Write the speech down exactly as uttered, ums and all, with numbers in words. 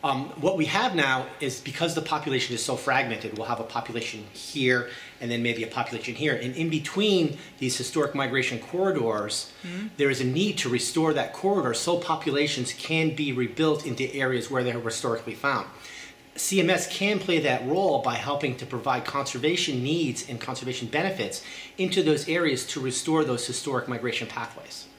Um, what we have now is, because the population is so fragmented, we'll have a population here and then maybe a population here. And in between these historic migration corridors, mm-hmm. there is a need to restore that corridor so populations can be rebuilt into areas where they were historically found. C M S can play that role by helping to provide conservation needs and conservation benefits into those areas to restore those historic migration pathways.